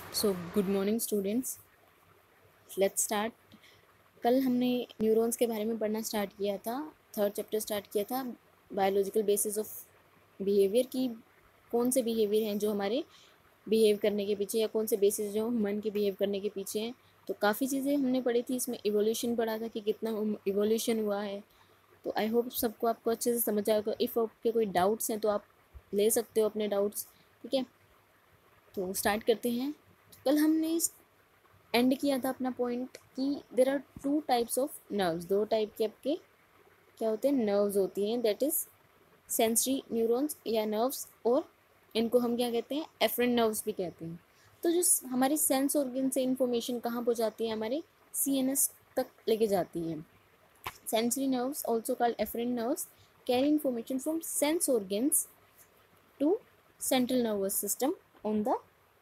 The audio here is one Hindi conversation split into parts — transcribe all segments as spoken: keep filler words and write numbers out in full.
So good morning students, let's start. कल हमने न्यूरॉन्स के बारे में पढ़ना स्टार्ट किया था। थर्ड चैप्टर स्टार्ट किया था, बायोलॉजिकल बेसिस ऑफ बिहेवियर की। कौन से बिहेवियर हैं जो हमारे बिहेव करने के पीछे, या कौन से बेसिस जो ह्यूमन के बिहेव करने के पीछे हैं। तो काफ़ी चीज़ें हमने पढ़ी थी। इसमें इवोल्यूशन पढ़ा था कि कितना इवोल्यूशन हुआ है। तो आई होप सबको आपको अच्छे से समझ आएगा। इफ़ आपके कोई डाउट्स हैं तो आप ले सकते हो अपने डाउट्स। ठीक है, तो स्टार्ट करते हैं। कल हमने एंड किया था अपना पॉइंट कि there are two types of nerves. दो टाइप के आपके क्या होते हैं, नर्व्स होती हैं। दैट इज सेंसरी न्यूरॉन्स या नर्व्स, और इनको हम क्या कहते हैं, एफरेंट नर्व्स भी कहते हैं। तो जो हमारी सेंस ऑर्गन से इंफॉर्मेशन कहाँ पहुँचाती है, हमारे सी एन एस तक लेके जाती है। Sensory nerves also called afferent nerves carry information from sense organs to central nervous system on the,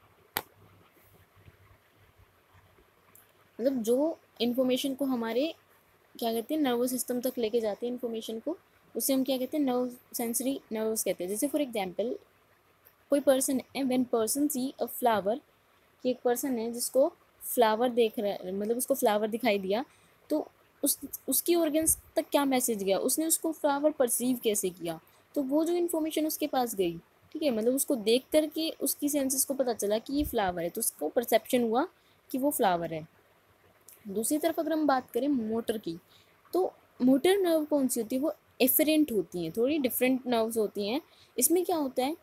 मतलब जो इन्फॉर्मेशन को हमारे क्या कहते हैं, नर्वस सिस्टम तक लेके जाते हैं इन्फॉर्मेशन को, उसे हम क्या कहते हैं, नर्व सेंसरी नर्व्स कहते हैं। जैसे फॉर एग्जांपल कोई पर्सन है, when person see a flower, कि एक पर्सन है जिसको फ्लावर देख रहा है, मतलब उसको फ्लावर दिखाई दिया, तो उस उसकी ऑर्गन्स तक क्या मैसेज गया, उसने उसको फ्लावर परसीव कैसे किया, तो वो जो इन्फॉर्मेशन उसके पास गई, ठीक है, मतलब उसको देख करके उसकी सेंसेस को पता चला कि ये फ्लावर है, तो उसको परसेप्शन हुआ कि वो फ्लावर है। दूसरी तरफ अगर हम बात करें मोटर की, तो मोटर नर्व कौन सी होती है, वो एफरेंट होती हैं, थोड़ी डिफरेंट नर्व्स होती हैं। इसमें क्या होता है,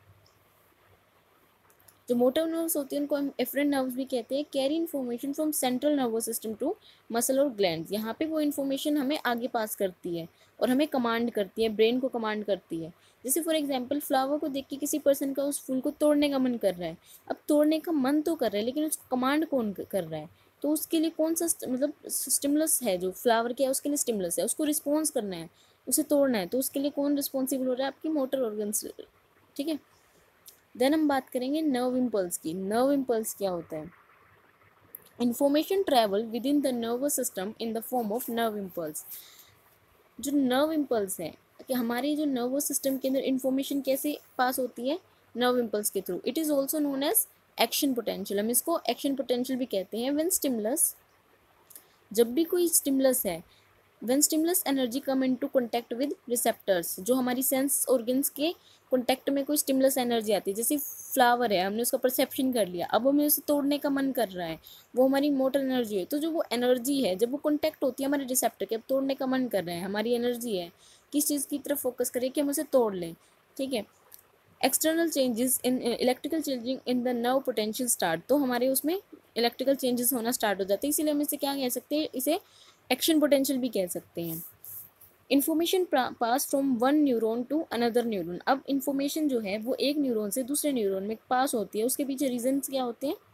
जो मोटर नर्व्स होती हैं उनको हम एफरेंट नर्व्स भी कहते हैं। Carry information from central nervous system to muscle और ग्लैंड्स। यहाँ पे वो इन्फॉर्मेशन हमें आगे पास करती है और हमें कमांड करती है, ब्रेन को कमांड करती है। जैसे फॉर एग्जांपल फ्लावर को देख के किसी पर्सन का उस फूल को तोड़ने का मन कर रहा है। अब तोड़ने का मन तो कर रहा है, लेकिन उसको कमांड कौन कर रहा है, तो उसके लिए कौन सा मतलब स्टिमुलस है, जो फ्लावर क्या है उसके लिए स्टिमुलस है, उसको रिस्पॉन्स करना है, उसे तोड़ना है, तो उसके लिए कौन रिस्पॉन्सिबल हो रहा है, आपकी मोटर ऑर्गन्स। ठीक है, देन हम बात करेंगे नर्व इम्पल्स की। नर्व इम्पल्स क्या होता है, information travel within the nervous system in the form of nerve impulse. जो नर्व इम्पल्स है, कि हमारे जो नर्वस सिस्टम के अंदर इंफॉर्मेशन कैसे पास होती है, नर्व इम्पल्स के through. It is also known as action potential, हम इसको एक्शन पोटेंशियल भी कहते हैं। व्हेन स्टिमुलस, जब भी कोई स्टिमुलस है, when stimulus energy come into contact with receptors, जो हमारी सेंस ऑर्गन्स के कांटेक्ट में कोई स्टिमुलस एनर्जी आती है, जैसे फ्लावर है, हमने उसका परसेप्शन कर लिया, अब हमें उसे तोड़ने का मन कर रहा है, वो हमारी मोटर एनर्जी है। तो जो वो एनर्जी है, जब वो कांटेक्ट होती है हमारे रिसेप्टर के, अब तोड़ने का मन कर रहे हैं, हमारी एनर्जी है किस चीज़ की तरफ फोकस करें कि हम उसे तोड़ लें। ठीक है, external changes in electrical changing in the nerve potential start, तो हमारे उसमें इलेक्ट्रिकल चेंजेस होना स्टार्ट हो जाते हैं, इसीलिए हम इसे क्या कह सकते हैं, इसे एक्शन पोटेंशियल भी कह सकते हैं। Information pass from one neuron to another neuron. अब इन्फॉर्मेशन जो है वो एक न्यूरॉन से दूसरे न्यूरॉन में पास होती है, उसके पीछे रीजंस क्या होते हैं,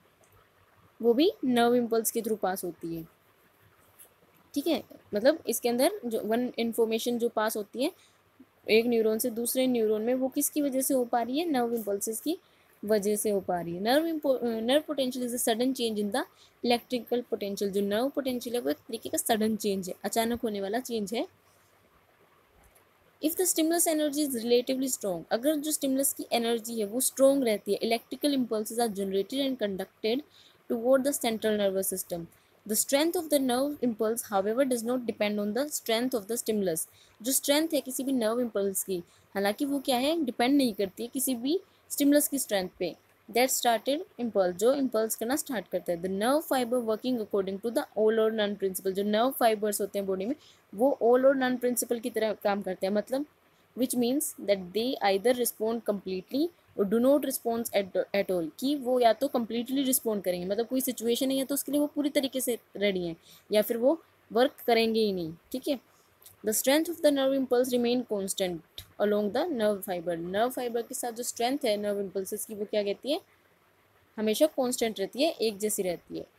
वो भी नर्व इम्पल्स के थ्रू पास होती है। ठीक है, मतलब इसके अंदर जो वन इन्फॉर्मेशन जो पास होती है एक न्यूरॉन से दूसरे न्यूरॉन में, वो किसकी वजह से हो पा रही है, नर्व इम्पल्सेस की वजह से हो पा रही है। Nerve nerve potential is a sudden change in the electrical potential. जो नर्व पोटेंशियल है वो एक तरीके का सडन चेंज है, अचानक होने वाला चेंज है। If the stimulus energy is relatively strong, अगर जो स्टिमुलस की एनर्जी है वो स्ट्रॉन्ग रहती है, electrical impulses are generated and conducted toward the central nervous system. The strength of the nerve impulse however does not depend on the strength of the stimulus. जो स्ट्रेंथ है किसी भी नर्व इम्पल्स की, हालांकि वो क्या है, डिपेंड नहीं करती है किसी भी स्टिमुलस की स्ट्रेंथ पे। दैट स्टार्टेड इम्पल्स, जो इम्पल्स करना स्टार्ट करता है। The nerve fibre working according to the all or none principle. जो नर्व फाइबर्स होते हैं बॉडी में, वो ऑल और नन प्रिंसिपल की तरह काम करते हैं, मतलब which means that they either respond completely or do not response at at all, कि वो या तो कम्प्लीटली रिस्पॉन्ड करेंगे, मतलब कोई सिचुएशन है या तो उसके लिए वो पूरी तरीके से रेडी हैं, या फिर वो वर्क करेंगे ही नहीं। ठीक है, the strength of the nerve impulse remain constant along the nerve fibre. Nerve fibre के साथ जो स्ट्रेंथ है नर्व इम्पल्सेस की, वो क्या कहती है, हमेशा कॉन्स्टेंट रहती है, एक जैसी रहती है।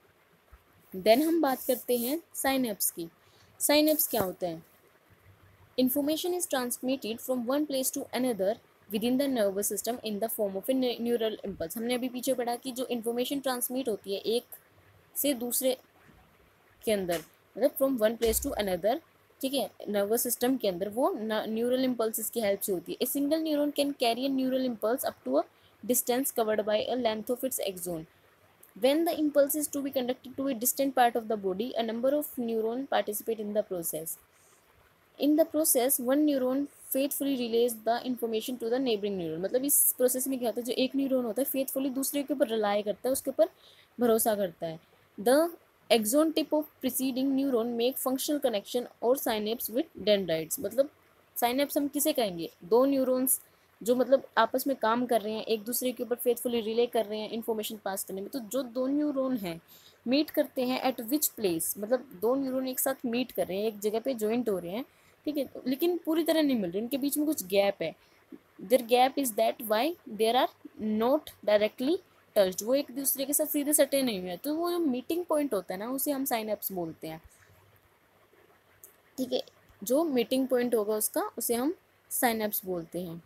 देन हम बात करते हैं साइनेप्स की। साइनेप्स क्या होता है, information is transmitted from one place to another within the nervous system in the form of a neural impulse। हमने अभी पीछे पढ़ा कि जो information transmit होती है एक से दूसरे के अंदर, मतलब from one place to another, ठीक है, नर्वस सिस्टम के अंदर, वो न्यूरल इम्पल्स की हेल्प से होती है। A single neuron can carry a neural impulse up to a distance covered by a length of its axon. When the impulse is to be conducted to a distant part of the body, a number of neurons participate in the process. In the process, one neuron faithfully relays the information to the neighboring neuron. मतलब इस प्रोसेस में क्या होता है, जो एक न्यूरॉन होता है फेथफुली दूसरे के ऊपर रिलाई करता है, उसके ऊपर भरोसा करता है. The axon tip of preceding neuron make functional connection or synapse with dendrites. मतलब साइनेप्स हम किसे कहेंगे, दो न्यूरॉन्स जो मतलब आपस में काम कर रहे हैं, एक दूसरे के ऊपर फेथफुली रिले कर रहे हैं इन्फॉर्मेशन पास करने में. तो जो दो न्यूरॉन हैं मीट करते हैं एट विच प्लेस, मतलब दो न्यूरॉन एक साथ मीट कर रहे हैं, एक जगह पे जॉइंट हो रहे हैं, ठीक है, लेकिन पूरी तरह नहीं मिल रही, उनके बीच में कुछ गैप है. There gap is that why there are not directly touched, वो एक दूसरे के साथ सीधे सटे नहीं हुए. तो वो जो मीटिंग पॉइंट होता है ना, उसे हम साइनेप्स बोलते हैं. ठीक है, जो मीटिंग पॉइंट होगा उसका, उसे हम साइनेप्स बोलते हैं.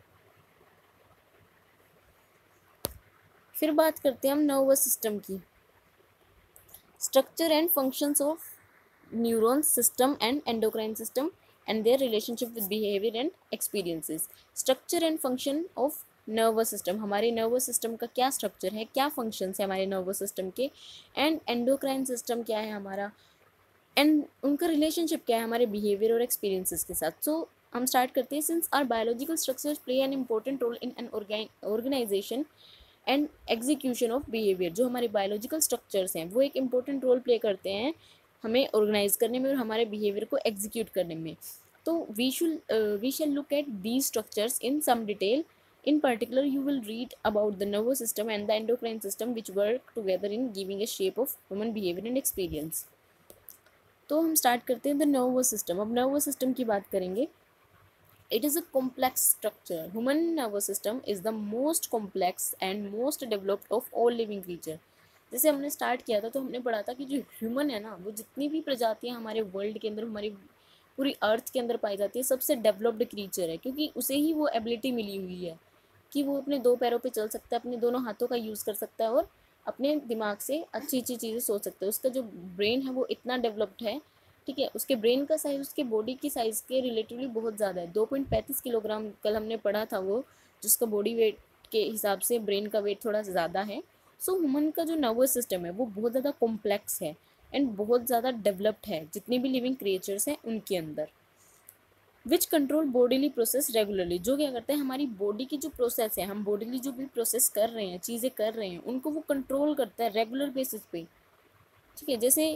फिर बात करते हैं हम नर्वस सिस्टम की. Structure and functions of neuron system and endocrine system and their relationship with behavior and experiences. Structure and function of nervous system, हमारे nervous system का क्या structure है, क्या functions है हमारे nervous system के, and endocrine system क्या है हमारा, and उनका relationship क्या है हमारे behavior और experiences के साथ. So हम start करते हैं. Since our biological structures play an important role in an organization and execution of behaviour, जो हमारे बायोलॉजिकल स्ट्रक्चर्स हैं वो एक इम्पोर्टेंट रोल प्ले करते हैं हमें ऑर्गेनाइज करने में और हमारे बिहेवियर को एग्जीक्यूट करने में. तो we should we shall look at these structures in some detail. In particular you will read about the nervous system and the endocrine system which work together in giving a shape of human behaviour and experience. तो हम स्टार्ट करते हैं द नर्वस सिस्टम. अब नर्वस सिस्टम की बात करेंगे. It is a complex structure. Human nervous system is the most complex and most developed of all living creature. जैसे हमने स्टार्ट किया था तो हमने पढ़ा था कि जो ह्यूमन है ना, वो जितनी भी प्रजातियां हमारे वर्ल्ड के अंदर, हमारी पूरी अर्थ के अंदर पाई जाती है, सबसे डेवलप्ड क्रीचर है, क्योंकि उसे ही वो एबिलिटी मिली हुई है कि वो अपने दो पैरों पे चल सकता है, अपने दोनों हाथों का यूज़ कर सकता है और अपने दिमाग से अच्छी अच्छी चीज़ें सोच सकता है. उसका जो ब्रेन है वो इतना डेवलप्ड है, ठीक है, उसके ब्रेन का साइज़ उसके बॉडी की साइज़ के रिलेटिवली बहुत ज़्यादा है. दो पॉइंट पैंतीस किलोग्राम कल हमने पढ़ा था वो, जिसका बॉडी वेट के हिसाब से ब्रेन का वेट थोड़ा ज़्यादा है. सो ह्यूमन का जो नर्वस सिस्टम है वो बहुत ज़्यादा कॉम्प्लेक्स है एंड बहुत ज़्यादा डेवलप्ड है जितने भी लिविंग क्रिएचर्स हैं उनके अंदर. Which control bodily process regularly, जो क्या करते हैं हमारी बॉडी की जो प्रोसेस है, हम बॉडीली जो भी प्रोसेस कर रहे हैं, चीज़ें कर रहे हैं, उनको वो कंट्रोल करता है रेगुलर बेसिस पे. ठीक है, जैसे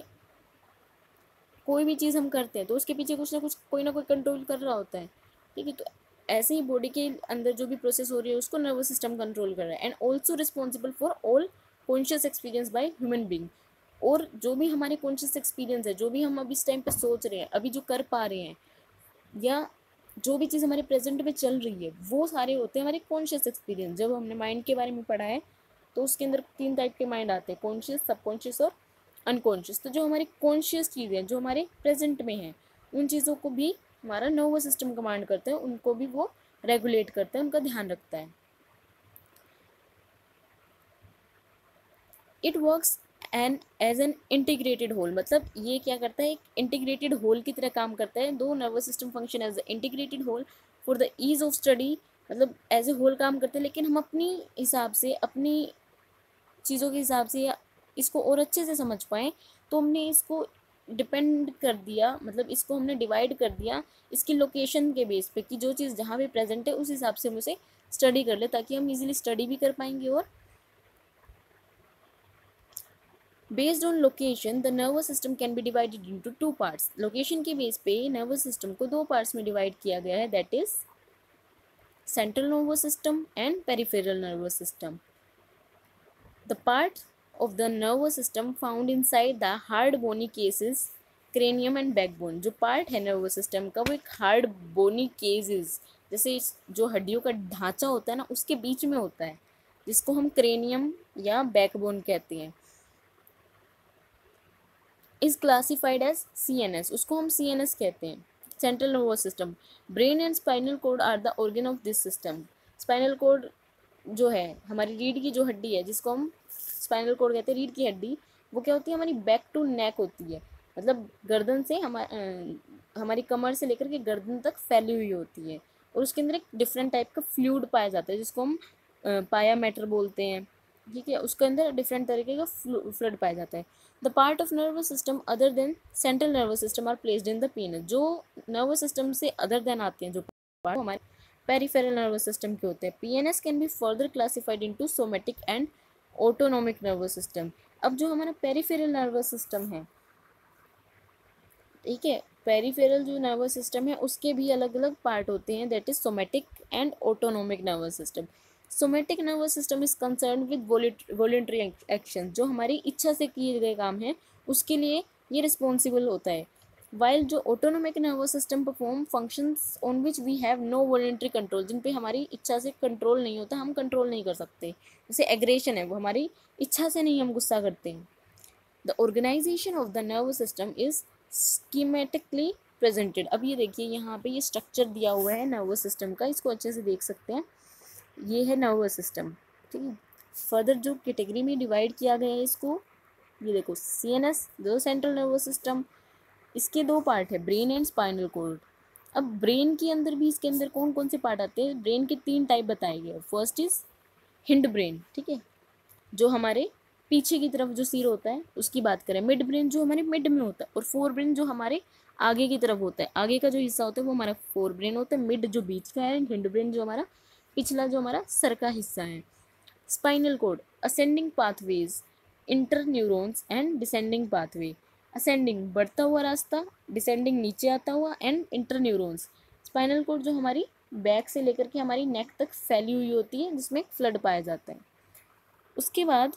कोई भी चीज़ हम करते हैं तो उसके पीछे कुछ ना कुछ कोई ना कोई कंट्रोल कर रहा होता है. ठीक है, तो ऐसे ही बॉडी के अंदर जो भी प्रोसेस हो रही है उसको नर्वस सिस्टम कंट्रोल कर रहा है. And also responsible for all conscious experience by human being. और जो भी हमारे कॉन्शियस एक्सपीरियंस है, जो भी हम अभी इस टाइम पे सोच रहे हैं, अभी जो कर पा रहे हैं, या जो भी चीज़ हमारे प्रेजेंट में चल रही है, वो सारे होते हैं हमारे कॉन्शियस एक्सपीरियंस. जब हमने माइंड के बारे में पढ़ा है तो उसके अंदर तीन टाइप के माइंड आते हैं, कॉन्शियस, सबकॉन्शियस और अनकॉन्शियस. तो जो हमारी कॉन्शियस चीज़ें जो हमारे प्रेजेंट में हैं, उन चीज़ों को भी हमारा नर्वस सिस्टम कमांड करता है, उनको भी वो रेगुलेट करता है, उनका ध्यान रखता है. It works and as an integrated whole, मतलब ये क्या करता है, एक इंटीग्रेटेड होल की तरह काम करता है. दो nervous system function as integrated whole for the ease of study, मतलब एज ए होल काम करते हैं, लेकिन हम अपनी हिसाब से, अपनी चीज़ों के हिसाब से या इसको और अच्छे से समझ पाएँ तो हमने इसको डिपेंड कर दिया, मतलब इसको हमने डिवाइड कर दिया इसकी लोकेशन के बेस पे कि जो चीज़ जहाँ पे प्रेजेंट है उस हिसाब से हम उसे स्टडी कर ले, ताकि हम इजीली स्टडी भी कर पाएंगे. और based on location the nervous system can be divided into two parts. Location के बेस पे नर्वस सिस्टम को दो पार्ट्स में डिवाइड किया गया है, that is central nervous system and peripheral nervous system. The part of the nervous system found inside the hard bony cases, cranium and backbone. जो part है nervous system का वो एक hard bony cases, जैसे जो हड्डियों का ढांचा होता है ना उसके बीच में होता है, जिसको हम cranium या backbone कहते हैं. is classified as C N S, उसको हम C N S कहते हैं, central nervous system. Brain and spinal cord are the organ of this system. Spinal cord जो है हमारी रीढ़ की जो हड्डी है, जिसको हम स्पाइनल कोड कहते हैं, रीढ़ की हड्डी, वो क्या होती है, हमारी बैक टू नेक होती है, मतलब गर्दन से हमारे हमारी कमर से लेकर के गर्दन तक फैली हुई होती है. और उसके अंदर एक डिफरेंट टाइप का फ्लूइड पाया जाता है जिसको हम पाया मैटर बोलते हैं. ठीक है, उसके अंदर डिफरेंट तरीके का फ्लूइड पाया जाता है। The part of nervous system other than central nervous system are placed in the PNS. जो नर्वस सिस्टम से अदर देन आते हैं जो पार्ट हमारे पेरिफेरल नर्वस सिस्टम के होते हैं। PNS can be further classified into somatic and autonomic nervous system. अब जो हमारा पेरिफेरल नर्वस सिस्टम है, ठीक है, पेरिफेरल जो नर्वस सिस्टम है उसके भी अलग अलग पार्ट होते हैं, that is somatic and autonomic nervous system. Somatic nervous system is concern with voluntary action, जो हमारी इच्छा से किए गए काम है उसके लिए ये रिस्पॉन्सिबल होता है। वाइल जो autonomic nervous system perform functions on which we have no voluntary control, जिन पे हमारी इच्छा से कंट्रोल नहीं होता, हम कंट्रोल नहीं कर सकते। जैसे एग्रेशन है, वो हमारी इच्छा से नहीं हम गुस्सा करते हैं। The organisation of the nervous system is schematically presented. अब ये देखिए यहाँ पे ये स्ट्रक्चर दिया हुआ है नर्वस सिस्टम का, इसको अच्छे से देख सकते हैं। ये है नर्वस सिस्टम, ठीक है। फर्दर जो कैटेगरी में डिवाइड किया गया है इसको, ये देखो सीएनएस जो सेंट्रल नर्वस सिस्टम, इसके दो पार्ट है, ब्रेन एंड स्पाइनल कॉर्ड। अब ब्रेन के अंदर भी इसके अंदर कौन कौन से पार्ट आते हैं? ब्रेन के तीन टाइप बताए गए। फर्स्ट इज हिंड ब्रेन, ठीक है, जो हमारे पीछे की तरफ जो सिर होता है उसकी बात करें। मिड ब्रेन जो हमारे मिड में होता है, और फोर ब्रेन जो हमारे आगे की तरफ होता है। आगे का जो हिस्सा होता है वो हमारा फोर ब्रेन होता है, मिड जो बीच का है, हिंड ब्रेन जो हमारा पिछला जो हमारा सर का हिस्सा है। Spinal cord ascending pathways, interneurons and descending pathway. Ascending बढ़ता हुआ रास्ता, डिसेंडिंग नीचे आता हुआ, and interneurons. Spinal cord जो हमारी बैक से लेकर के हमारी नेक तक फैली हुई होती है, जिसमें फ्लड पाया जाता है। उसके बाद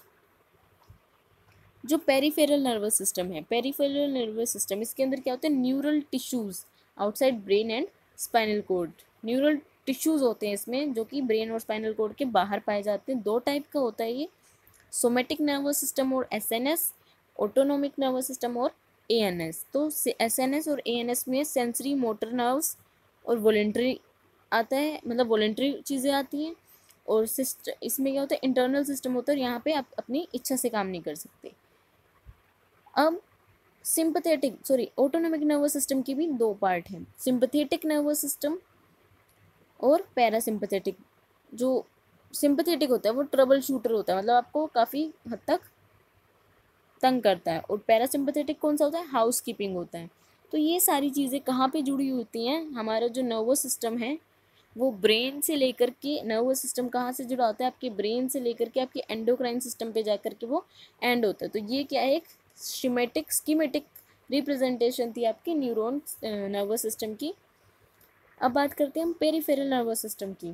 जो पेरिफेरल नर्वस सिस्टम है, पेरिफेरल नर्वस सिस्टम इसके अंदर क्या होता है? Neural tissues outside brain and spinal cord. Neural tissues होते हैं इसमें, जो कि ब्रेन और स्पाइनल कोड के बाहर पाए जाते हैं। दो टाइप का होता है ये, सोमेटिक नर्वस सिस्टम और एसएनएस, ऑटोनोमिक नर्वस सिस्टम और एएनएस। तो एसएनएस और एएनएस में सेंसरी मोटर नर्व्स और वॉलेंट्री आता है, मतलब वॉलेंट्री चीज़ें आती हैं। और सिस्ट इसमें क्या होता है? इंटरनल सिस्टम होता है, यहाँ पे आप अपनी इच्छा से काम नहीं कर सकते। अब sympathetic sorry autonomic nervous system की भी दो पार्ट हैं, सिंपथेटिक नर्वस सिस्टम और पैरासिम्पथेटिक। जो सिंपथेटिक होता है वो ट्रबल शूटर होता है, मतलब आपको काफ़ी हद तक तंग करता है। और पैरासिम्पथेटिक कौन सा होता है? हाउस कीपिंग होता है। तो ये सारी चीज़ें कहाँ पे जुड़ी होती हैं? हमारा जो नर्वस सिस्टम है वो ब्रेन से लेकर के, नर्वस सिस्टम कहाँ से जुड़ा होता है? आपके ब्रेन से लेकर के आपके एंडोक्राइन सिस्टम पे जाकर के वो एंड होता है। तो ये क्या है? एक शिमेटिक स्कीमेटिक रिप्रेजेंटेशन थी आपकी न्यूरॉन नर्वस सिस्टम की। अब बात करते हैं हम पेरिफेरल नर्वस सिस्टम की।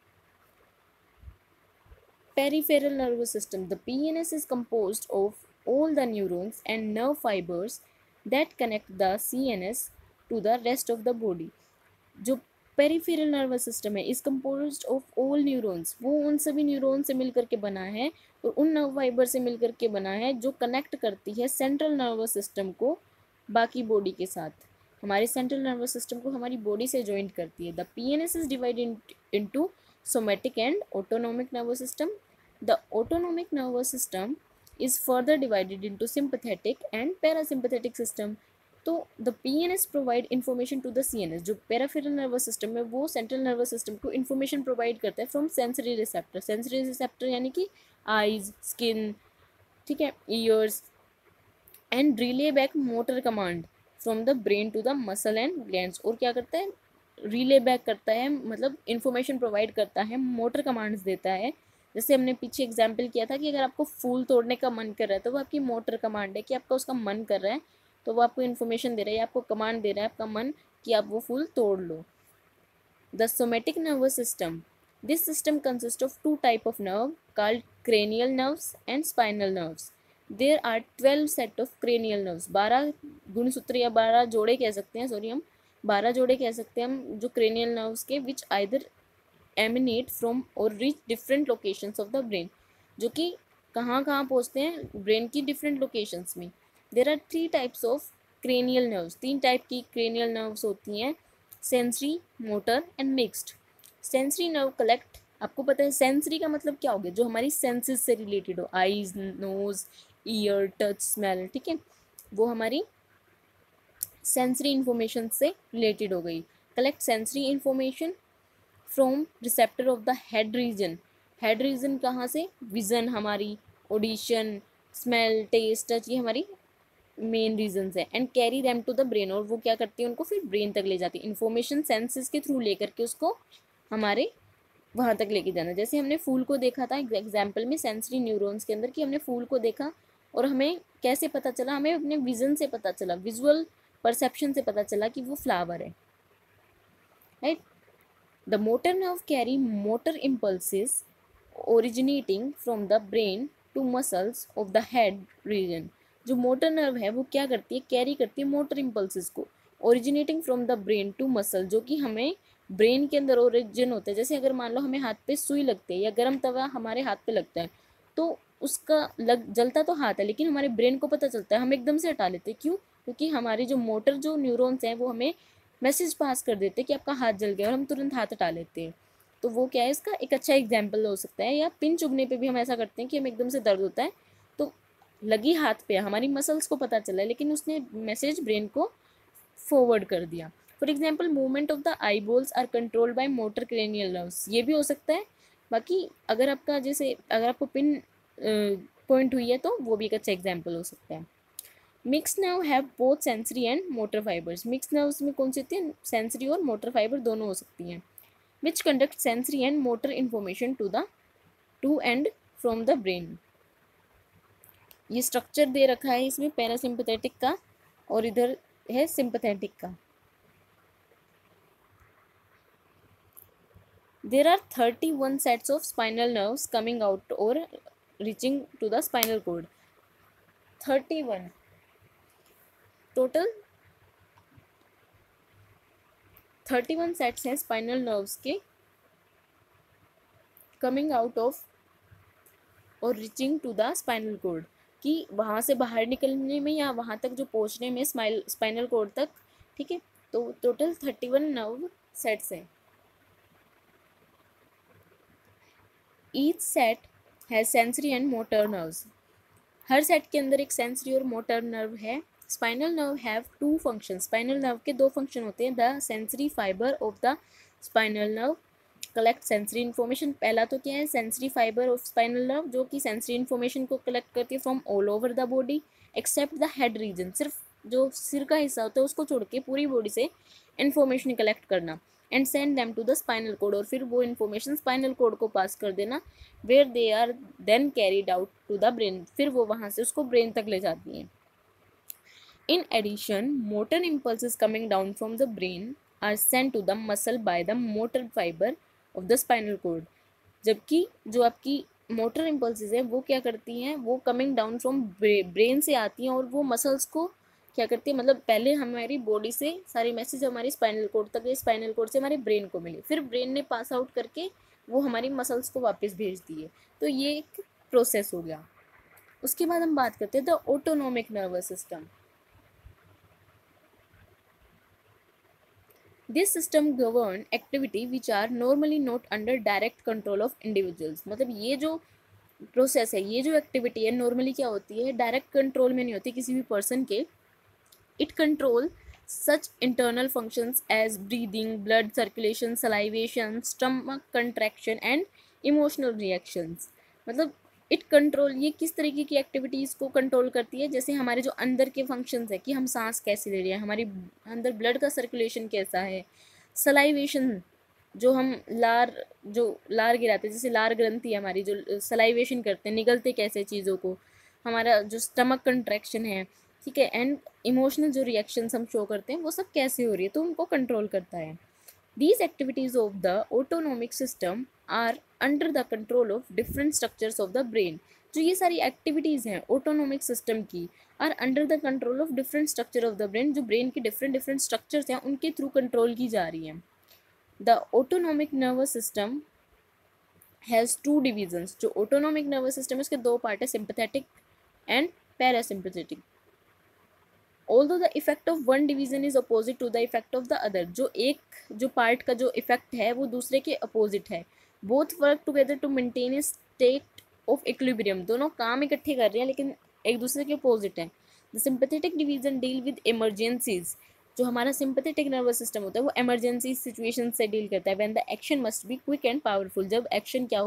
Peripheral nervous system, the PNS is composed of all the neurons and nerve fibers that connect the CNS to the rest of the body। जो पेरिफेरल नर्वस सिस्टम है is composed of all neurons, वो उन सभी न्यूरॉन से मिलकर के बना है और उन नर्व फाइबर से मिलकर के बना है जो कनेक्ट करती है सेंट्रल नर्वस सिस्टम को बाकी बॉडी के साथ। हमारे सेंट्रल नर्वस सिस्टम को हमारी बॉडी से ज्वाइंट करती है। The PNS is divided into somatic and autonomic nervous system. The autonomic nervous system is further divided into sympathetic and parasympathetic system। तो the PNS provide information to the CNS. जो पेराफेरल नर्वस सिस्टम है वो सेंट्रल नर्वस सिस्टम को इन्फॉर्मेशन प्रोवाइड करता है from sensory receptor. Sensory receptor यानी कि आईज, स्किन, ठीक है, ears, and relay back motor command from the brain to the muscle and glands. और क्या करता है? रिले बैक करता है, मतलब इन्फॉर्मेशन प्रोवाइड करता है, मोटर कमांड्स देता है। जैसे हमने पीछे एग्जाम्पल किया था कि अगर आपको फूल तोड़ने का मन कर रहा है तो वो आपकी मोटर कमांड है कि आपका उसका मन कर रहा है, तो वो आपको इन्फॉर्मेशन दे रहा है, आपको कमांड दे रहा है आपका मन कि आप वो फूल तोड़ लो। The somatic nervous system, this system consist of two type of nerve called cranial nerves and spinal nerves. There are twelve set of cranial nerves, बारह गुणसूत्र या बारह जोड़े कह सकते हैं, सॉरी हम बारह जोड़े कह सकते हैं हम जो क्रेनियल नर्व्स के, which either emanate from or reach different locations of the brain, जो कि कहाँ कहाँ पहुँचते हैं? ब्रेन की डिफरेंट लोकेशंस में। There are three types of cranial nerves, तीन टाइप की क्रेनियल नर्व्स होती हैं, sensory, motor and mixed. Sensory nerve collect, आपको पता है सेंसरी का मतलब क्या हो गया? जो हमारी सेंसेस से रिलेटेड हो, eyes, nose, ear, touch, smell, ठीक है, वो हमारी सेंसरी इंफॉर्मेशन से रिलेटेड हो गई। Collect sensory information from receptor of the head region head region कहाँ से, विजन हमारी, ऑडिशन, स्मेल, टेस्ट, टच, ये हमारी मेन रीजंस है। And carry them to the brain, और वो क्या करती है, उनको फिर ब्रेन तक ले जाती है, इन्फॉर्मेशन सेंसेस के थ्रू लेकर के उसको हमारे वहाँ तक लेके जाना। जैसे हमने फूल को देखा था एग्जाम्पल में सेंसरी न्यूरॉन्स के अंदर, कि हमने फूल को देखा और हमें कैसे पता चला, हमें अपने विजन से पता चला, विजुअल परसेप्शन से पता चला कि वो फ्लावर है, right. The motor nerve carry motor impulses originating from the brain to muscles of the head region. जो मोटर नर्व है वो क्या करती है, कैरी करती है मोटर इम्पल्सेस को, originating from the brain to muscle, जो कि हमें ब्रेन के अंदर ओरिजिन होता है। जैसे अगर मान लो हमें हाथ पे सुई लगती है या गर्म तवा हमारे हाथ पे लगता है, तो उसका लग जलता तो हाथ है, लेकिन हमारे ब्रेन को पता चलता है, हम एकदम से हटा लेते हैं। क्यों? क्योंकि हमारी जो मोटर जो न्यूरॉन्स हैं वो हमें मैसेज पास कर देते हैं कि आपका हाथ जल गया, और हम तुरंत हाथ हटा लेते हैं। तो वो क्या है, इसका एक अच्छा एग्जाम्पल हो सकता है। या पिन चुभने पे भी हम ऐसा करते हैं कि हमें एकदम से दर्द होता है, तो लगी हाथ पे, हमारी मसल्स को पता चला, लेकिन उसने मैसेज ब्रेन को फॉरवर्ड कर दिया। For example movement of the eyeballs are controlled by motor cranial nerves, ये भी हो सकता है। बाकी अगर आपका जैसे अगर आपको पिन पॉइंट हुई है तो वो भी एक अच्छा एग्जाम्पल हो सकता है। Mix nerve have both sensory and motor fibres, mix nerves में कौन सी होती है, सेंसरी और मोटर फाइबर दोनों हो सकती हैं, which conduct sensory and motor information to the to and from the brain। ये स्ट्रक्चर दे रखा है इसमें पैरासिम्पथेटिक का, और इधर है सिंपथेटिक का। There are thirty-one sets of spinal nerves coming out or reaching to the spinal cord। thirty-one total thirty-one sets हैं स्पाइनल नर्व्स के, coming out of or reaching to the spinal cord, कि वहाँ से बाहर निकलने में या वहाँ तक जो पहुँचने में स्माइल स्पाइनल कोड तक, ठीक है। तो total thirty one nerve sets हैं। ईच सेट है सेंसरी एंड मोटर नर्व्स, हर सेट के अंदर एक सेंसरी और मोटर नर्व है। Spinal nerve have two function, spinal nerve के दो फंक्शन होते हैं। The sensory fibre of the spinal nerve collect sensory information, पहला तो क्या है, sensory fibre of spinal nerve, जो कि सेंसरी इन्फॉर्मेशन को कलेक्ट करती है from all over the body except the head region, सिर्फ जो सिर का हिस्सा होता है उसको छोड़ के पूरी बॉडी से इन्फॉर्मेशन कलेक्ट करना। And send them to the spinal cord, और फिर वो इन्फॉर्मेशन स्पाइनल कोड को पास कर देना, where they are then carried out to the brain, फिर वो वहाँ से उसको ब्रेन तक ले जाती हैं। In addition, motor impulses coming down from the brain are sent to the muscle by the motor fiber of the spinal cord। जबकि जो आपकी मोटर इम्पल्सेस है वो क्या करती हैं, वो कमिंग डाउन फ्रॉम ब्रेन से आती हैं, और वो मसल्स को क्या करती है, मतलब पहले हमारी बॉडी से सारी मैसेज हमारी स्पाइनल कोड तक गई, स्पाइनल कोड से हमारे ब्रेन को मिली, फिर ब्रेन ने पास आउट करके वो हमारी मसल्स को वापस भेज दिए। तो ये एक प्रोसेस हो गया। उसके बाद हम बात करते हैं the autonomic nervous system. This system govern activity which are normally not under direct control of individuals, मतलब ये जो प्रोसेस है, ये जो एक्टिविटी है, नॉर्मली क्या होती है, डायरेक्ट कंट्रोल में नहीं होती किसी भी पर्सन के। It control such internal functions as breathing, blood circulation, salivation, stomach contraction and emotional reactions. मतलब इट कंट्रोल, ये किस तरीके की एक्टिविटीज़ को कंट्रोल करती है, जैसे हमारे जो अंदर के फंक्शंस है कि हम सांस कैसे ले रहे हैं, हमारी अंदर ब्लड का सर्कुलेशन कैसा है, सलाइवेशन, जो हम लार जो लार गिराते हैं, जैसे लार ग्रंथि है हमारी, जो सलाइवेशन करते हैं, निगलते कैसे चीज़ों को, हमारा जो स्टमक कंट्रैक्शन है, ठीक है, एंड इमोशनल जो रिएक्शंस हम शो करते हैं वो सब कैसे हो रही है, तो उनको कंट्रोल करता है। These activities of the autonomic system are under the control of different structures of the brain। जो ये सारी एक्टिविटीज़ हैं ऑटोनोमिक सिस्टम की, are under the control of different structure of the brain, जो ब्रेन के डिफरेंट डिफरेंट स्ट्रक्चर्स हैं उनके थ्रू कंट्रोल की जा रही हैं। The autonomic nervous system has two divisions, जो ऑटोनोमिक नर्वस सिस्टम है उसके दो पार्ट है, sympathetic and parasympathetic. Although the effect of one division is opposite to the effect of the other, जो एक जो पार्ट का जो इफेक्ट है वो दूसरे के अपोजिट है। Both work together to maintain a state of equilibrium, दोनों काम इकट्ठे कर रहे हैं लेकिन एक दूसरे के अपोजिट है। The sympathetic division deal with emergencies, जो हमारा सिंपैथेटिक नर्वस सिस्टम होता है वो इमरजेंसी सिचुएशन से डील करता है। When the action must be quick and powerful, जब एक्शन क्या हो,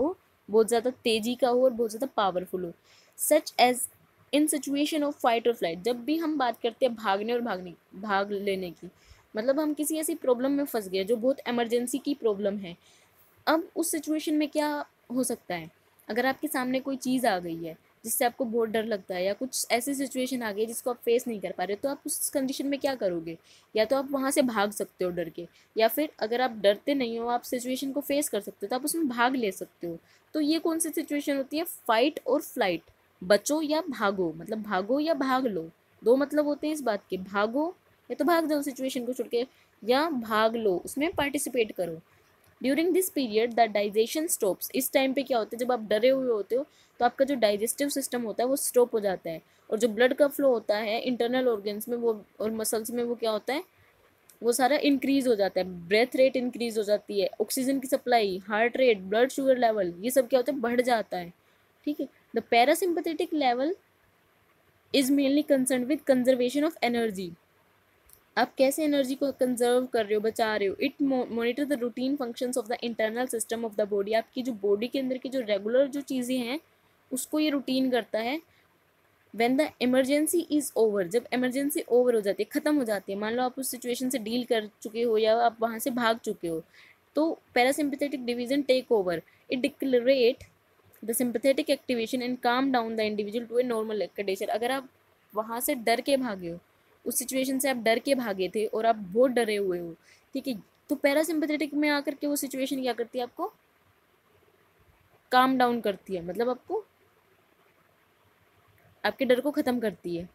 बहुत ज़्यादा तेज़ी का हो और बहुत ज़्यादा पावरफुल हो। Such as in situation of fight और फ्लाइट, जब भी हम बात करते हैं भागने और भागने भाग लेने की, मतलब हम किसी ऐसी प्रॉब्लम में फंस गए जो बहुत इमरजेंसी की प्रॉब्लम है। अब उस सिचुएशन में क्या हो सकता है, अगर आपके सामने कोई चीज़ आ गई है जिससे आपको बहुत डर लगता है, या कुछ ऐसी सिचुएशन आ गई है जिसको आप फेस नहीं कर पा रहे, तो आप उस कंडीशन में क्या करोगे? या तो आप वहाँ से भाग सकते हो डर के, या फिर अगर आप डरते नहीं हो, आप सिचुएशन को फेस कर सकते हो, तो आप उसमें भाग ले सकते हो। तो ये कौन सी सिचुएशन होती है? फाइट और फ्लाइट, बचो या भागो, मतलब भागो या भाग लो, दो मतलब होते हैं इस बात के। भागो या तो भाग जाओ सिचुएशन को छोड़ के, या भाग लो, उसमें पार्टिसिपेट करो। During this period the digestion stops, इस टाइम पे क्या होता है, जब आप डरे हुए होते हो तो आपका जो डाइजेस्टिव सिस्टम होता है वो स्टॉप हो जाता है, और जो ब्लड का फ्लो होता है इंटरनल ऑर्गन्स में वो और मसल्स में, वो क्या होता है, वो सारा इंक्रीज हो जाता है। ब्रेथ रेट इंक्रीज हो जाती है, ऑक्सीजन की supply, heart rate, blood sugar level, ये सब क्या होता है, बढ़ जाता है। ठीक है। The parasympathetic level is mainly concern with conservation of energy, आप कैसे एनर्जी को कंजर्व कर रहे हो, बचा रहे हो। It monitor the routine functions of the internal system of the body, आपकी जो बॉडी के अंदर की जो रेगुलर जो चीज़ें हैं उसको ये रूटीन करता है। When the emergency is over, जब इमरजेंसी ओवर हो जाती है, ख़त्म हो जाती है, मान लो आप उस सिचुएशन से डील कर चुके हो या आप वहाँ से भाग चुके हो, तो parasympathetic division take over. It decelerate the sympathetic activation and calm down the individual to a normal condition. अगर आप वहाँ से डर के भागे हो, उस सिचुएशन से आप डर के भागे थे और आप बहुत डरे हुए हो, ठीक है, तो पैरासिम्पथेटिक में आकर के वो सिचुएशन क्या करती है, आपको काम डाउन करती है, मतलब आपको आपके डर को ख़त्म करती है।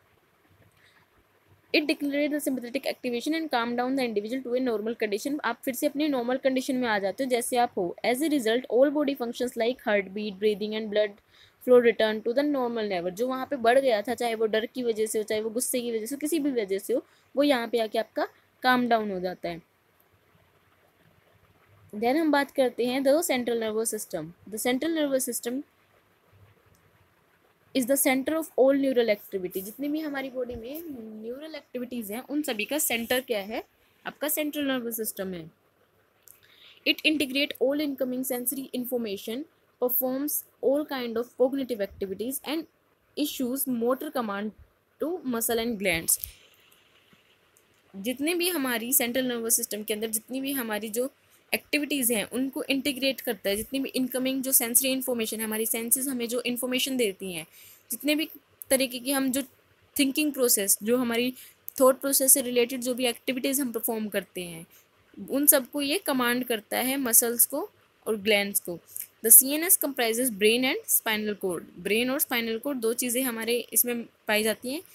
It declare the sympathetic activation and calm down the individual to a normal condition, आप फिर से अपनी नॉर्मल कंडीशन में आ जाते हो जैसे आप हो। As a result all body functions like heart beat, breathing and blood flow return to the normal level. जो वहाँ पे बढ़ गया था, चाहे वो डर की वजह से हो, चाहे वो गुस्से की वजह से हो, किसी भी वजह से हो, वो यहाँ पे आके आपका काम डाउन हो जाता है। देन हम बात करते हैं the central nervous system. The central nervous system is the centre of all neural activity. जितनी भी हमारी बॉडी में न्यूरल एक्टिविटीज़ हैं उन सभी का सेंटर क्या है, आपका सेंट्रल नर्वस सिस्टम है। It integrate all incoming sensory information, performs all kind of cognitive activities and issues motor command to muscle and glands. जितने भी हमारी सेंट्रल नर्वस सिस्टम के अंदर जितनी भी हमारी जो एक्टिविटीज़ हैं उनको इंटीग्रेट करता है। जितनी भी इनकमिंग जो सेंसरी इन्फॉर्मेशन है, हमारी सेंसेस हमें जो इन्फॉर्मेशन देती हैं, जितने भी तरीके की हम जो थिंकिंग प्रोसेस, जो हमारी थॉट प्रोसेस से रिलेटेड जो भी एक्टिविटीज़ हम परफॉर्म करते हैं, उन सबको ये कमांड करता है, मसल्स को और ग्लैंड्स को। The C N S comprises brain and spinal cord. Brain और स्पाइनल कोड दो चीज़ें हमारे इसमें पाई जाती हैं।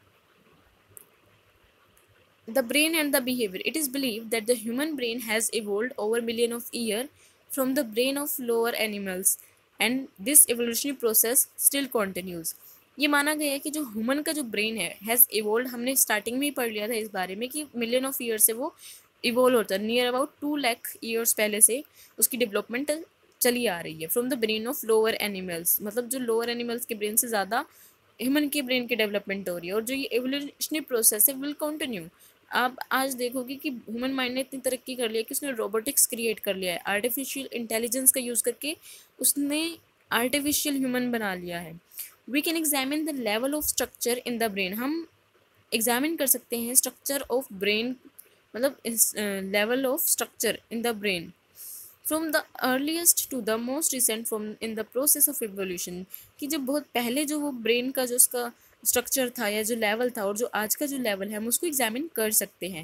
The brain and the behavior. It is believed that the human brain has evolved over million of years from the brain of lower animals and this evolutionary process still continues. ये माना गया है कि जो ह्यूमन का जो ब्रेन है हैज़ इवोल्व, हमने स्टार्टिंग में ही पढ़ लिया था इस बारे में कि मिलियन ऑफ ईयर से वो इवोल्व होता है, near about two lakh years पहले से उसकी डेवलपमेंट चली आ रही है from the brain of lower animals. मतलब जो लोअर एनिमल्स के ब्रेन से ज़्यादा ह्यूमन के ब्रेन की डेवलपमेंट हो रही है, और जो ये एवोल्यूशनरी प्रोसेस है विल कंटिन्यू। आप आज देखोगे कि ह्यूमन माइंड ने इतनी तरक्की कर लिया कि उसने रोबोटिक्स क्रिएट कर लिया है, आर्टिफिशियल इंटेलिजेंस का यूज़ करके उसने आर्टिफिशियल ह्यूमन बना लिया है। We can examine the level of structure in the brain. हम एग्जामिन कर सकते हैं स्ट्रक्चर ऑफ ब्रेन, मतलब level of structure in the brain from the earliest to the most recent from in the process of evolution. कि जब बहुत पहले जो वो ब्रेन का जो उसका स्ट्रक्चर था या जो लेवल था और जो आज का जो लेवल है हम उसको एग्जामिन कर सकते हैं।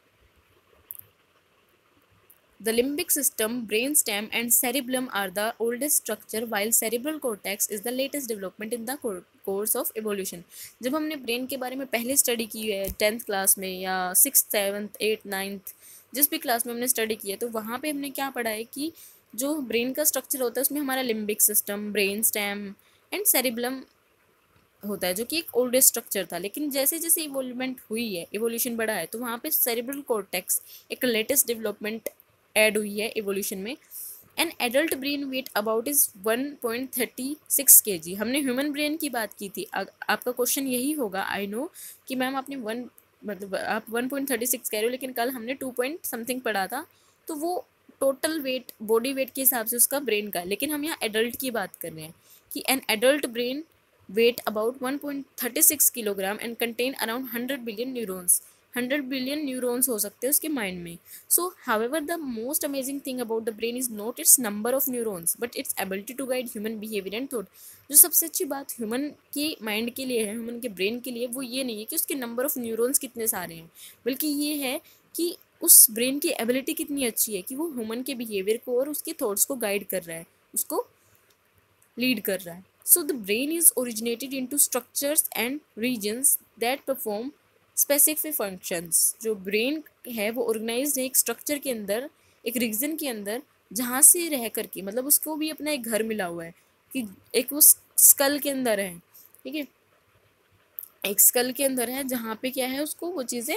The limbic system, brainstem and cerebellum are the oldest structure while cerebral cortex is the latest development in the course of evolution। जब हमने ब्रेन के बारे में पहले स्टडी की है टेंथ क्लास में या सिक्स सेवन्थ एट नाइन्थ जिस भी क्लास में हमने स्टडी की है, तो वहाँ पे हमने क्या पढ़ा है कि जो ब्रेन का स्ट्रक्चर होता है उसमें हमारा limbic system, brain stem and cerebellum होता है, जो कि एक ओल्डेस्ट स्ट्रक्चर था। लेकिन जैसे जैसे इवोल्वमेंट हुई है, इवोल्यूशन बढ़ा है, तो वहाँ पे सेरिब्रल कॉर्टेक्स एक लेटेस्ट डेवलपमेंट ऐड हुई है इवोल्यूशन में। An adult brain weight about is one point thirty six K G. हमने ह्यूमन ब्रेन की बात की थी। आपका क्वेश्चन यही होगा, आई नो कि मैम आपने वन मतलब आप वन पॉइंट थर्टी सिक्स कह रहे हो, लेकिन कल हमने टू पॉइंट समथिंग पढ़ा था, तो वो टोटल वेट बॉडी वेट के हिसाब से उसका ब्रेन का है, लेकिन हम यहाँ एडल्ट की बात कर रहे हैं कि an adult brain weight about one point thirty six kilogram and contain around hundred billion neurons. Hundred billion neurons हो सकते हैं उसके माइंड में। So however the most amazing thing about the brain is not its number of neurons but its ability to guide human behaviour and thought. जो सबसे अच्छी बात ह्यूमन के माइंड के लिए है, ह्यूमन के ब्रेन के लिए, वो ये नहीं है कि उसके नंबर ऑफ न्यूरॉन्स कितने सारे हैं, बल्कि ये है कि उस ब्रेन की एबिलिटी कितनी अच्छी है कि वो ह्यूमन के बिहेवियर को और उसके थॉट्स को गाइड कर रहा है, उसको लीड कर रहा है। So the brain is originated into structures and regions that perform specific functions. जो ब्रेन है वो ऑर्गेनाइज्ड है एक स्ट्रक्चर के अंदर, एक रीजन के अंदर, जहाँ से रह करके, मतलब उसको भी अपना एक घर मिला हुआ है कि एक वो स्कल के अंदर है, ठीक है, एक स्कल के अंदर है जहाँ पे क्या है उसको वो चीज़ें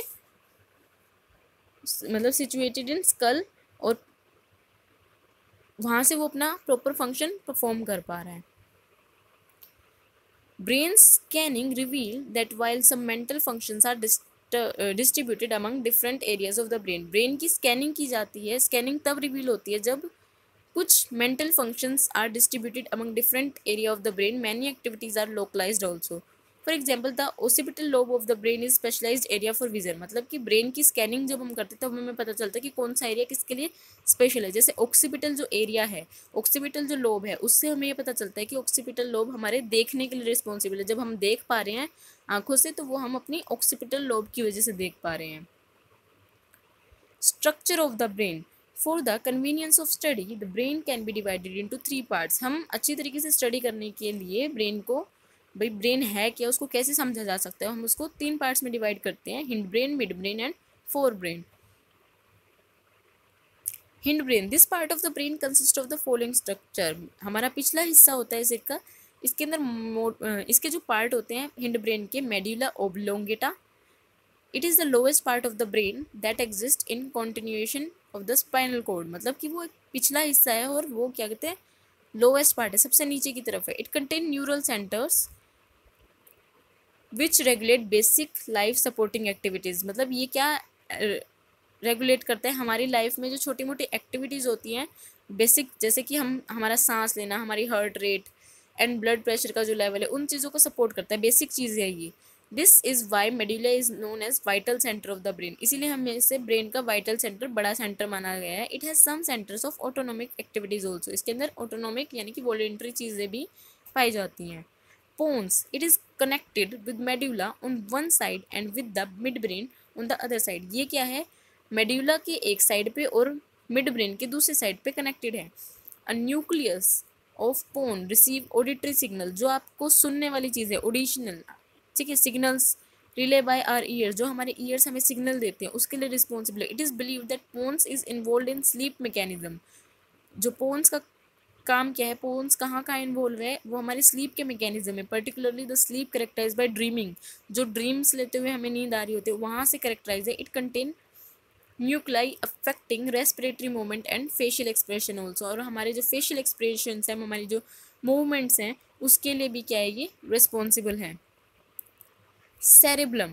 मतलब सिचुएटेड इन स्कल, और वहाँ से वो अपना प्रॉपर फंक्शन परफॉर्म कर पा रहा है। Brain scanning reveal that while some mental functions are distributed among different areas of the brain. Brain की स्कैनिंग की जाती है, स्कैनिंग तब रिवील होती है जब कुछ mental functions are distributed among different area of the brain, many activities are localised also. For example the occipital lobe of the brain is specialised area for vision. मतलब कि ब्रेन की स्कैनिंग जब हम करते हैं तब हमें पता चलता है कि कौन सा एरिया किसके लिए स्पेशल है। जैसे ऑक्सीपिटल जो एरिया है, ऑक्सीपिटल जो लोब है, उससे हमें ये पता चलता है कि ऑक्सीपिटल लोब हमारे देखने के लिए रिस्पॉन्सिबल है। जब हम देख पा रहे हैं आंखों से तो वो हम अपनी ऑक्सीपिटल लोब की वजह से देख पा रहे हैं। Structure of the brain. For the convenience of study the brain can be divided into three parts. हम अच्छी तरीके से स्टडी करने के लिए ब्रेन को, भाई ब्रेन है क्या, उसको कैसे समझा जा सकता है, हम उसको तीन पार्ट्स में डिवाइड करते हैं, hind brain, mid brain and fore brain. Hind brain, this part of the brain consist of the following structure. हमारा पिछला हिस्सा होता है सिर का, इसके अंदर इसके जो पार्ट होते हैं हिंड ब्रेन के, medulla oblongata, it is the lowest part of the brain that exist in continuation of the spinal cord. मतलब कि वो एक पिछला हिस्सा है और वो क्या कहते हैं लोएस्ट पार्ट है, सबसे नीचे की तरफ है। It contain neural centres which regulate basic life supporting activities. मतलब ये क्या रेगुलेट करता है हमारी लाइफ में जो छोटी मोटी एक्टिविटीज़ होती हैं बेसिक, जैसे कि हम हमारा सांस लेना, हमारी heart rate and blood pressure का जो लेवल है, उन चीज़ों को सपोर्ट करता है, बेसिक चीज़ है ये। This is why medulla is known as vital centre of the brain. इसीलिए हमें इसे ब्रेन का वाइटल सेंटर, बड़ा सेंटर माना गया है। It has some centres of autonomic activities also. इसके अंदर ऑटोनोमिक यानी कि वॉलेंट्री चीज़ें भी पाई जाती हैं। Pons, it is connected with medulla on one side and with the mid brain on the other side. ये क्या है, मेड्यूला के एक साइड पे और मिड ब्रेन के दूसरे साइड पे कनेक्टेड है। A nucleus of pons receive auditory signal, जो आपको सुनने वाली चीज़ है, ऑडिशनल, ठीक है, signals relay by our ear, जो हमारे ईयर्स हमें सिग्नल देते हैं उसके लिए रिस्पॉन्सिबल है। It is believe that pons is involve in sleep mechanism. जो पोन्स का काम क्या है, पोन्स कहाँ कहाँ इन्वॉल्व है, वो हमारे स्लीप के मैकेनिज्म है, particularly the sleep characterise by dreaming. जो ड्रीम्स लेते हुए हमें नींद आ रही होती है वहाँ से करेक्टराइज है। It contain nuclei affecting respiratory movement and facial expression also. और हमारे जो फेशियल एक्सप्रेशन हैं, हमारी जो मूवमेंट्स हैं, उसके लिए भी क्या है ये रिस्पॉन्सिबल है। Cerebellum,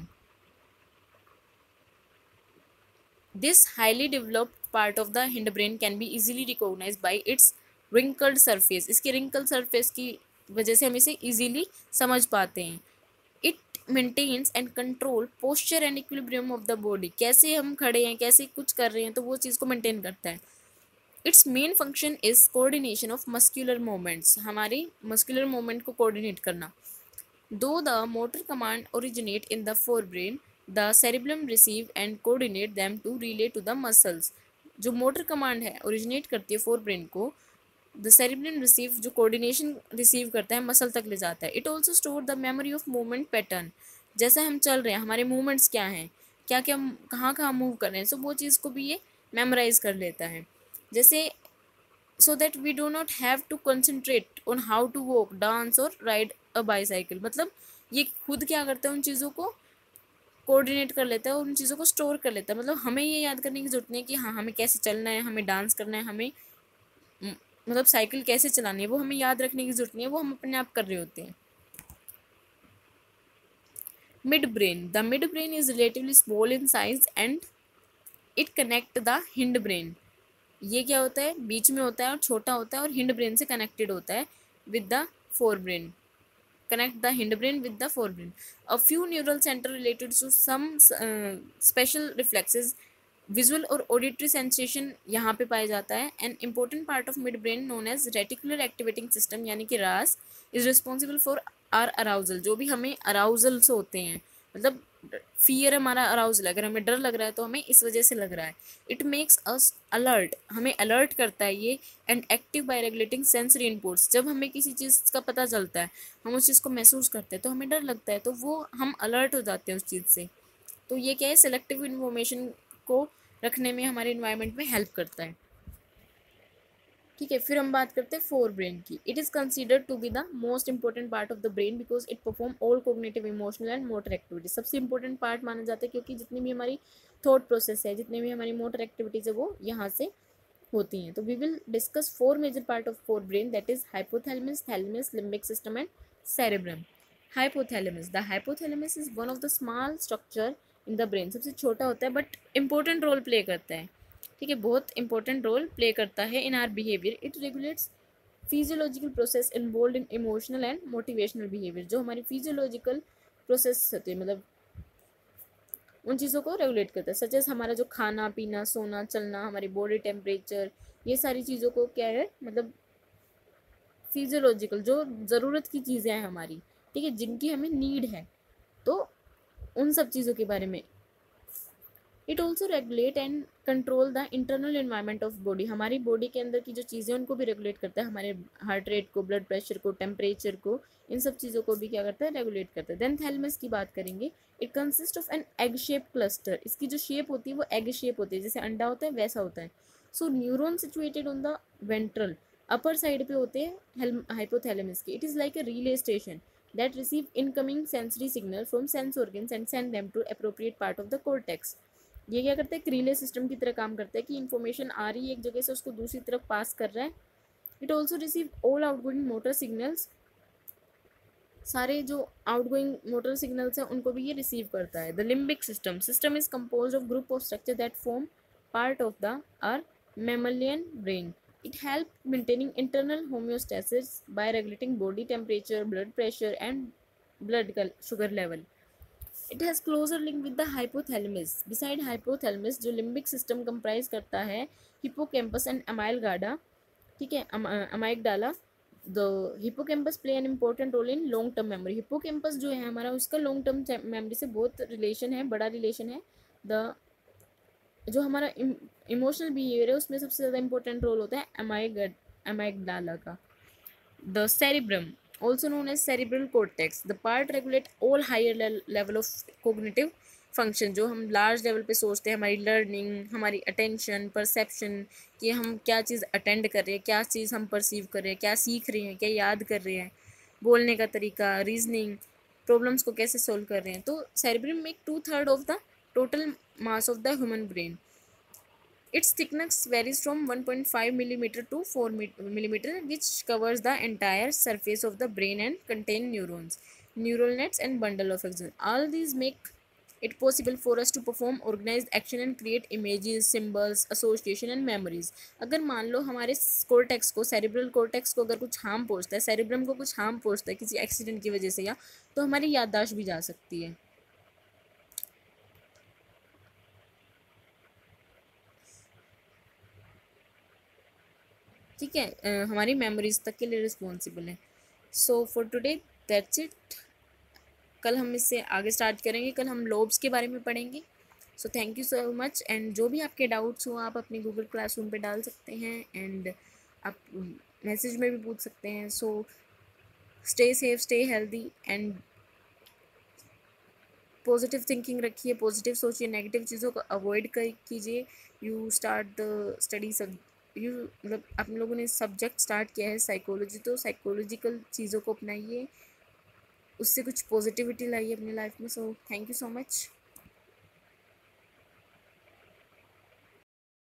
this highly developed part of the hind brain can be easily recognised by its wrinkled surface. इसके रिंकल सरफेस की वजह से हम इसे इजीली समझ पाते हैं। It maintains and control posture and equilibrium of the body. कैसे हम खड़े हैं, कैसे कुछ कर रहे हैं, तो वो चीज़ को मेंटेन करता है। Its main function is coordination of muscular movements, हमारी मस्कुलर मूवमेंट को कोऑर्डिनेट करना। Though the motor command originate in the forebrain, the cerebellum receive and coordinate them to relay to the muscles. जो मोटर कमांड है ओरिजिनेट करती है फोर ब्रेन को, द सेरिब्रम रिसीव जो कोऑर्डिनेशन रिसीव करता है मसल तक ले जाता है। It also store the memory of movement pattern. जैसे हम चल रहे हैं, हमारे मूवमेंट्स क्या हैं, क्या क्या कहाँ कहाँ मूव कर रहे हैं, सो वो चीज़ को भी ये मेमोराइज कर लेता है। जैसे so that we do not have to concentrate on how to walk, dance or ride a bicycle। मतलब ये खुद क्या करता है, उन चीज़ों को कोऑर्डिनेट कर लेता है और उन चीज़ों को स्टोर कर लेता है। मतलब हमें ये याद करने की जरूरत नहीं है कि हाँ हमें कैसे चलना है, हमें डांस करना है, हमें मतलब साइकिल कैसे चलानी है, वो हमें याद रखने की जरूरत नहीं है, वो हम अपने आप कर रहे होते हैं। Mid brain, the mid brain is relatively small in size and it connect the hind brain. ये क्या होता है, बीच में होता है और छोटा होता है और हिंड ब्रेन से कनेक्टेड होता है with the fore brain, connect the hindbrain with the forebrain. A few neural center related to some uh, special reflexes, visual और ऑडिटरी सेंसेशन यहाँ पे पाया जाता है. An important part of mid brain known as reticular activating system यानी कि RAS is responsible for our arousal, जो भी हमें अराउजल्स होते हैं, मतलब फियर हमारा अराउजल, अगर हमें डर लग रहा है तो हमें इस वजह से लग रहा है. इट मेक्स अस अलर्ट, हमें अलर्ट करता है ये. And active by regulating sensory inputs, जब हमें किसी चीज़ का पता चलता है, हम उस चीज़ को महसूस करते हैं तो हमें डर लगता है, तो वो हम अलर्ट हो जाते हैं उस चीज़ से. तो ये क्या है, सेलेक्टिव इन्फॉर्मेशन को रखने में हमारे इन्वायरमेंट में हेल्प करता है. ठीक है, फिर हम बात करते हैं फोर ब्रेन की. It is considered to be the most important part of the brain because it perform all cognitive emotional and motor activities. सबसे इंपॉर्टेंट पार्ट माना जाता है क्योंकि जितनी भी हमारी थॉट प्रोसेस है, जितनी भी हमारी मोटर एक्टिविटीज़ है, वो यहाँ से होती हैं. तो we will discuss four major part of forebrain, that is hypothalamus, thalamus, limbic system and cerebrum. Hypothalamus, the hypothalamus is one of the small structure in the brain. सबसे छोटा होता है बट इंपॉर्टेंट रोल प्ले करता है. ठीक है, बहुत इंपॉर्टेंट रोल प्ले करता है in our behaviour. It regulates physiological process involve in emotional and motivational behaviour. जो हमारी फिजियोलॉजिकल प्रोसेस होती है, मतलब उन चीज़ों को रेगुलेट करता है, सच एज हमारा जो खाना पीना, सोना, चलना, हमारी बॉडी टेम्परेचर, ये सारी चीज़ों को क्या है, मतलब फिजियोलॉजिकल जो ज़रूरत की चीज़ें हैं हमारी, ठीक है, जिनकी हमें नीड है, तो उन सब चीज़ों के बारे में. It also regulate and control the internal environment of body. हमारी बॉडी के अंदर की जो चीज़ें उनको भी रेगुलेट करता है, हमारे हार्ट रेट को, ब्लड प्रेशर को, टेम्परेचर को, इन सब चीज़ों को भी क्या करता है, रेगुलेट करता है. देन थैलेमस की बात करेंगे. It consist of an egg shape cluster. इसकी जो शेप होती है वो एग शेप होती है, जैसे अंडा होता है वैसा होता है. So neuron situated on the ventral upper side पे होते हैं हाइपोथैलेमस के. It is like a relay station that receive incoming sensory signal from sense organs and send them to appropriate part of the cortex. ये क्या करता है, एक रिले सिस्टम की तरह काम करता है कि इन्फॉर्मेशन आ रही है एक जगह से, उसको दूसरी तरफ पास कर रहा है. It also receive all outgoing motor signals. सारे जो आउटगोइंग मोटर सिग्नल्स हैं उनको भी ये रिसीव करता है. The limbic system system is compose of group of structure that form part of the our mammalian brain. It helps maintaining internal homeostasis by regulating body temperature, blood pressure, and blood sugar level. It has closer link with the hypothalamus. Beside hypothalamus, जो limbic system comprise करता है hippocampus and amygdala. ठीक है, amygdala. The hippocampus play an important role in long term memory. hippocampus जो है हमारा, उसका long term memory से बहुत relation है, बड़ा relation है. The जो हमारा इमोशनल बिहेवियर है उसमें सबसे ज़्यादा इंपॉर्टेंट रोल होता है एमाइगड एमाइगडाला का. The cerebrum also known as cerebral cortex. The part regulate all higher level of cognitive function. जो हम लार्ज लेवल पे सोचते हैं, हमारी लर्निंग, हमारी अटेंशन, परसेप्शन, कि हम क्या चीज़ अटेंड कर रहे हैं, क्या चीज़ हम परसीव कर रहे हैं, क्या सीख रहे हैं, क्या याद कर रहे हैं, बोलने का तरीका, रीजनिंग, प्रॉब्लम्स को कैसे सोल्व कर रहे हैं. तो cerebrum make two third of the total mass of the human brain. Its thickness varies from one point five millimeter to four millimeter, which covers the entire surface of the brain and contain neurons, neural nets, and bundle of axons. All these make it possible for us to perform organized action and create images, symbols, association and memories. अगर मान लो हमारे कोर्टेक्स को, सेरिब्रल कोर्टेक्स को अगर कुछ हार्म पहुँचता है, सेरिब्रम को कुछ हार्म पहुँचता है किसी एक्सीडेंट की वजह से, या तो हमारी याददाश्त भी जा सकती है. ठीक है, हमारी मेमोरीज तक के लिए रिस्पॉन्सिबल है. So for today that's it. कल हम इससे आगे स्टार्ट करेंगे. कल हम लोब्स के बारे में पढ़ेंगे. So thank you so much. And जो भी आपके डाउट्स हो आप अपने गूगल क्लासरूम पे डाल सकते हैं, एंड आप मैसेज में भी पूछ सकते हैं. So stay safe, stay healthy, and positive thinking रखिए, पॉजिटिव सोचिए, नेगेटिव चीज़ों को अवॉइड कर कीजिए. यू स्टार्ट द स्टडी सब यू मतलब आप लोगों ने सब्जेक्ट स्टार्ट किया है साइकोलॉजी, तो साइकोलॉजिकल चीज़ों को अपनाइए, उससे कुछ पॉजिटिविटी लाइए अपनी लाइफ में. So thank you so much.